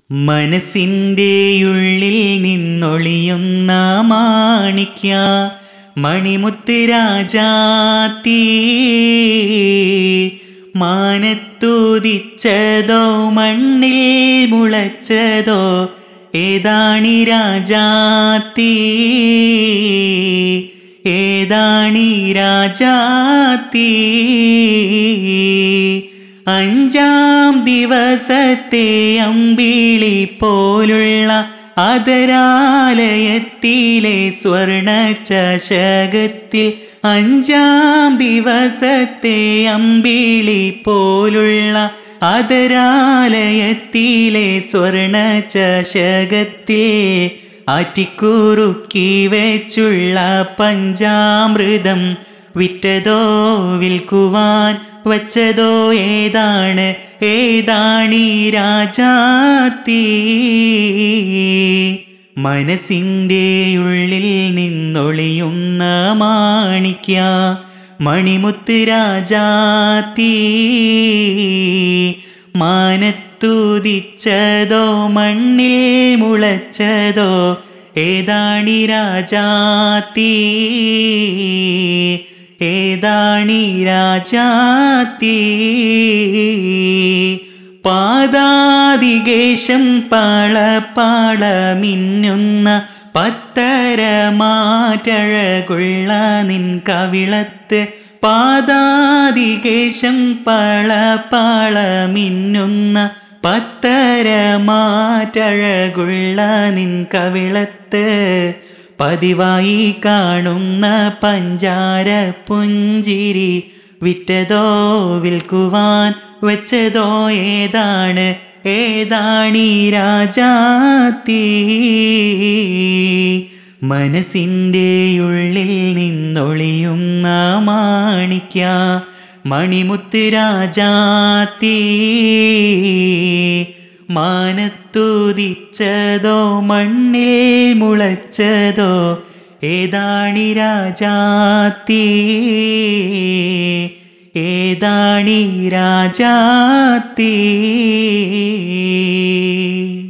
മനസ്സിൻ്റെയുള്ളിൽ നിന്നൊളിയുന്ന മാണിക്യ മണിമുത്ത് രാജാത്തീ, മാനത്തുദിച്ചതോ മണ്ണിൽ മുളച്ചതോ ഏതാണി രാജാത്തീ, ഏതാണി രാജാത്തീ. അഞ്ചാം ദിവസത്തെ അമ്പിളി പോലുള്ള അതരാലയത്തിലെ സ്വർണ ചഷകത്തിൽ, അഞ്ചാം ദിവസത്തെ അമ്പിളി പോലുള്ള അതരാലയത്തിലെ സ്വർണ ചഷകത്തിൽ ആറ്റിക്കുറുക്കി വെച്ചുള്ള പഞ്ചാമൃതം വിറ്റതോ വിൽക്കുവാൻ വച്ചതോ ഏതാണ്, ഏതാണീ രാജാത്തീ. മനസ്സിൻ്റെയുള്ളിൽ നിന്നൊളിയുന്ന മാണിക്യ മണിമുത്ത് രാജാത്തീ, മാനത്തുദിച്ചതോ മണ്ണിൽ മുളച്ചതോ ഏതാണി രാജാത്തീ, ഏതാണി രാജാത്തീ. പാദാദികേശം പാളപാള മിന്നുന്ന പത്തരമാറ്റഴകുള്ള നിൻ കവിളത്ത്, പാദാദികേശം പാളപാള മിന്നുന്ന പത്തരമാറ്റഴകുള്ള നിൻ കവിളത്ത്, പതിവായി കാണുന്ന പഞ്ചാര പുഞ്ചിരി വിറ്റതോ വിൽക്കുവാൻ വച്ചതോ ഏതാണ്, ഏതാണീ രാജാത്തീ. മനസ്സിൻ്റെയുള്ളിൽ നിന്നൊളിയുന്ന മാണിക്യ മണിമുത്ത് രാജാത്തീ, മാനത്തുദിച്ചതോ മണ്ണിൽ മുളച്ചതോ ഏതാണി രാജാത്തീ, ഏതാണി രാജാത്തീ.